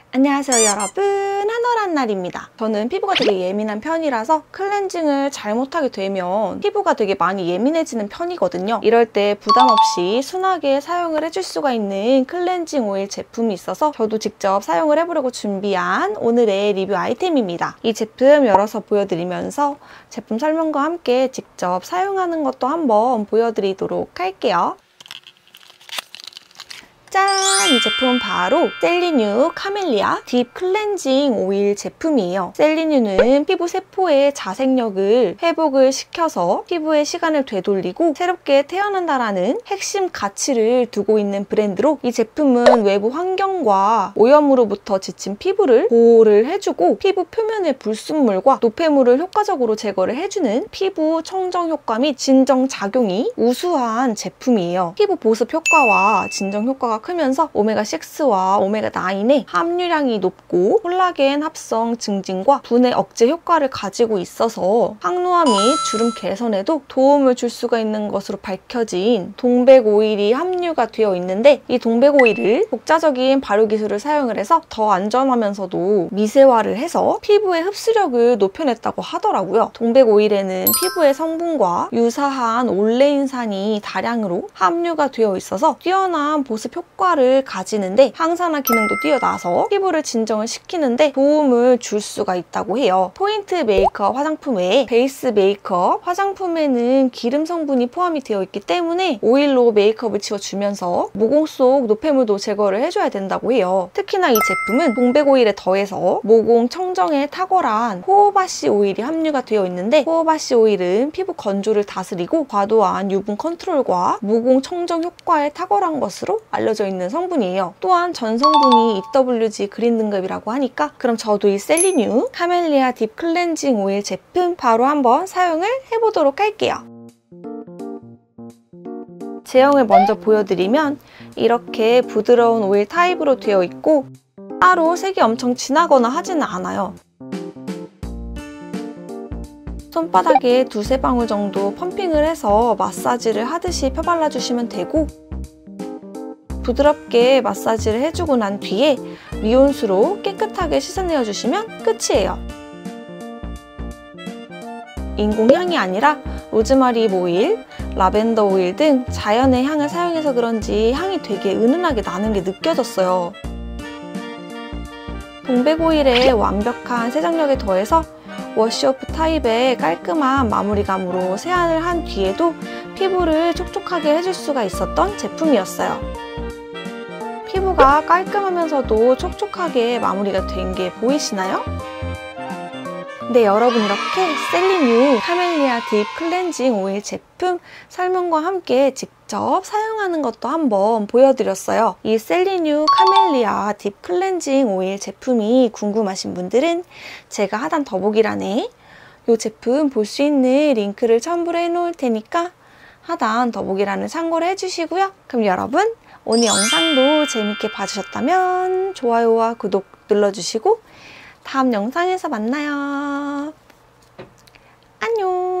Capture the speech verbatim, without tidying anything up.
안녕하세요 여러분, 한월한 날입니다. 저는 피부가 되게 예민한 편이라서 클렌징을 잘못하게 되면 피부가 되게 많이 예민해지는 편이거든요. 이럴 때 부담 없이 순하게 사용을 해줄 수가 있는 클렌징 오일 제품이 있어서 저도 직접 사용을 해보려고 준비한 오늘의 리뷰 아이템입니다. 이 제품 열어서 보여드리면서 제품 설명과 함께 직접 사용하는 것도 한번 보여드리도록 할게요. 짠! 이 제품은 바로 셀리뉴 카멜리아 딥 클렌징 오일 제품이에요. 셀리뉴는 피부 세포의 자생력을 회복을 시켜서 피부의 시간을 되돌리고 새롭게 태어난다라는 핵심 가치를 두고 있는 브랜드로 이 제품은 외부 환경과 오염으로부터 지친 피부를 보호를 해주고 피부 표면의 불순물과 노폐물을 효과적으로 제거를 해주는 피부 청정 효과 및 진정 작용이 우수한 제품이에요. 피부 보습 효과와 진정 효과가 크면서 오메가육와 오메가구의 함유량이 높고 콜라겐 합성 증진과 분해 억제 효과를 가지고 있어서 항노화 및 주름 개선에도 도움을 줄 수가 있는 것으로 밝혀진 동백 오일이 함유가 되어 있는데, 이 동백 오일을 독자적인 발효 기술을 사용을 해서 더 안전하면서도 미세화를 해서 피부의 흡수력을 높여냈다고 하더라고요. 동백 오일에는 피부의 성분과 유사한 올레인산이 다량으로 함유가 되어 있어서 뛰어난 보습 효과를 가지는데 항산화 기능도 뛰어나서 피부를 진정을 시키는데 도움을 줄 수가 있다고 해요. 포인트 메이크업 화장품 외에 베이스 메이크업 화장품에는 기름 성분이 포함이 되어 있기 때문에 오일로 메이크업을 지워주면서 모공 속 노폐물도 제거를 해줘야 된다고 해요. 특히나 이 제품은 동백 오일에 더해서 모공 청정에 탁월한 호호바씨 오일이 함유가 되어 있는데, 호호바씨 오일은 피부 건조를 다스리고 과도한 유분 컨트롤과 모공 청정 효과에 탁월한 것으로 알려져 있는 성분이에요. 또한 전성분이 이더블유지 그린 등급이라고 하니까 그럼 저도 이 셀리뉴 카멜리아 딥 클렌징 오일 제품 바로 한번 사용을 해보도록 할게요. 제형을 먼저 보여드리면 이렇게 부드러운 오일 타입으로 되어 있고 따로 색이 엄청 진하거나 하지는 않아요. 손바닥에 두세 방울 정도 펌핑을 해서 마사지를 하듯이 펴발라주시면 되고, 부드럽게 마사지를 해주고 난 뒤에 미온수로 깨끗하게 씻어내어주시면 끝이에요. 인공향이 아니라 로즈마리 오일, 라벤더 오일 등 자연의 향을 사용해서 그런지 향이 되게 은은하게 나는 게 느껴졌어요. 동백 오일의 완벽한 세정력에 더해서 워시오프 타입의 깔끔한 마무리감으로 세안을 한 뒤에도 피부를 촉촉하게 해줄 수가 있었던 제품이었어요. 피부가 깔끔하면서도 촉촉하게 마무리가 된 게 보이시나요? 네, 여러분, 이렇게 셀리뉴 카멜리아 딥 클렌징 오일 제품 설명과 함께 직접 사용하는 것도 한번 보여드렸어요. 이 셀리뉴 카멜리아 딥 클렌징 오일 제품이 궁금하신 분들은 제가 하단 더보기란에 이 제품 볼 수 있는 링크를 첨부를 해놓을 테니까 하단 더보기란을 참고를 해주시고요. 그럼 여러분, 오늘 영상도 재밌게 봐주셨다면 좋아요와 구독 눌러주시고 다음 영상에서 만나요. 안녕.